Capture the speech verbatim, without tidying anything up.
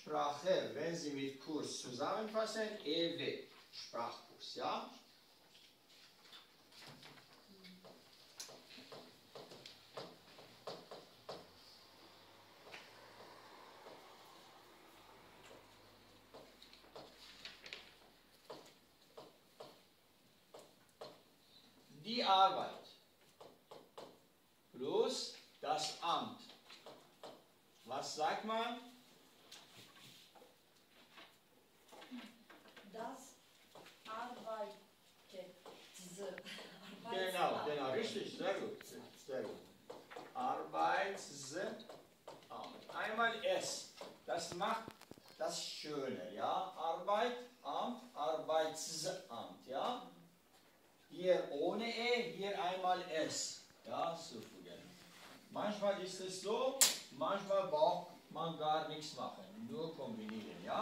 Sprache, wenn Sie mit Kurs zusammenfassen, E W, Sprachkurs, ja? Die Arbeit plus das Amt. Was sagt man? Das arbeitet. Genau, genau, richtig, sehr gut, sehr gut. Arbeitsamt. Einmal S, das macht das Schöne, ja? Arbeit, Amt, Arbeitsamt, ja? Hier ohne E, hier einmal S, ja, zufügen. Manchmal ist es so, manchmal braucht man gar nichts machen, nur kombinieren, ja?